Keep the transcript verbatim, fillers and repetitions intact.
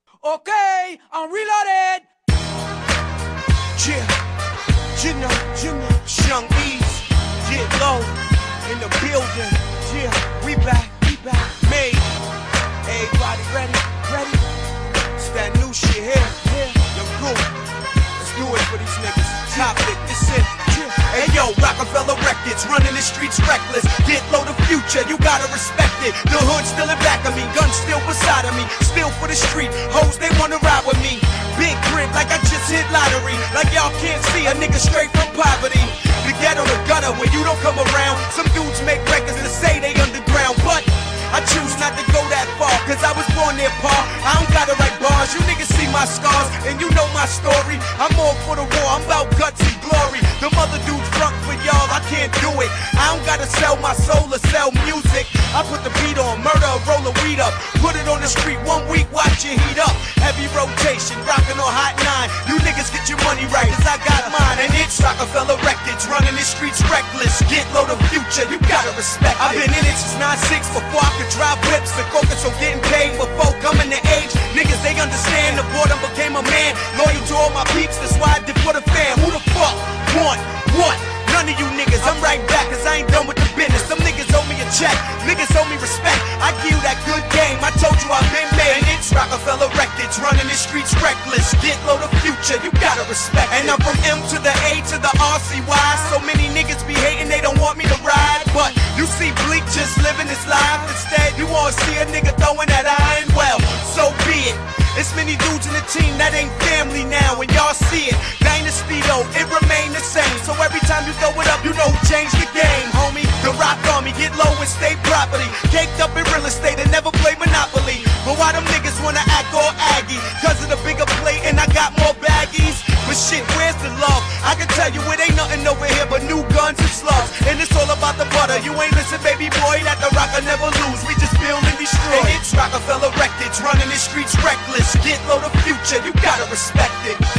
Okay, I'm reloaded. Yeah, you know, you know, Young Ease, get low in the building. Yeah, we back, we back, made. Everybody ready, ready? It's that new shit here. Yeah, yo, group. Let's do it for these niggas. Topic, this it. Yeah. Hey yo, Rockefeller Records, running the streets reckless. Get low the future, you gotta respect it. The hood still in back of me, guns still beside of me. Still for the street, hoes they wanna ride with me. Big grip like I just hit lottery. Like y'all can't see a nigga straight from poverty. The ghetto, the gutter, where you don't come around. Some dudes make records to say they underground, but I choose not to go that far, cause I was born there, pa. I don't gotta write bars, you niggas see my scars, and you know my story. I'm all for the war, I'm about guts and glory. Them other dudes front for y'all, I can't do it. I don't gotta sell my soul or sell music. I put the beat on, murder, roll a weed up. Put it on the street, one week, watch it heat up. Heavy rotation, rockin' on hot nine. You niggas get your money right, cause I got mine. And it's Rockefeller Records, running the streets reckless. Get low the future, you gotta respect it. I've been in it since nine six before I could drive whips and focus on getting paid before coming to age. Niggas, they understand the boredom became a man. Loyal to all my peeps, that's why I did for the fam. Who the fuck want what? None of you niggas, I'm right back, cause I ain't done with the business. Some niggas owe me a check, niggas owe me respect. I give you that good game, I told you I've been made. And it's Rockefeller Records, running the streets reckless. Get low the future, you gotta respect it. And I'm from M to the A to the R C Y. So many niggas be hating, they don't want me to ride. But you see Bleak just living his life. Instead, you wanna see a nigga throwing that iron. Well, so be it. It's many dudes in the team that ain't family now, and y'all see it. Dynasty though, it remain the same. So every time you throw it up, you know who changed the game, homie. The Rock Army, get low and stay property. Caked up in real estate and never play Monopoly. But why them niggas wanna act all aggy? Cause of the bigger plate and I got more baggies. But shit, where's the love? I can tell you it ain't nothing over here but new guns and slugs. And it's all about the butter. You ain't listen, baby boy, that the rock will never lose. We just build and destroy. And it's Rockefeller Records, running the streets reckless. Get low the future, you gotta respect it.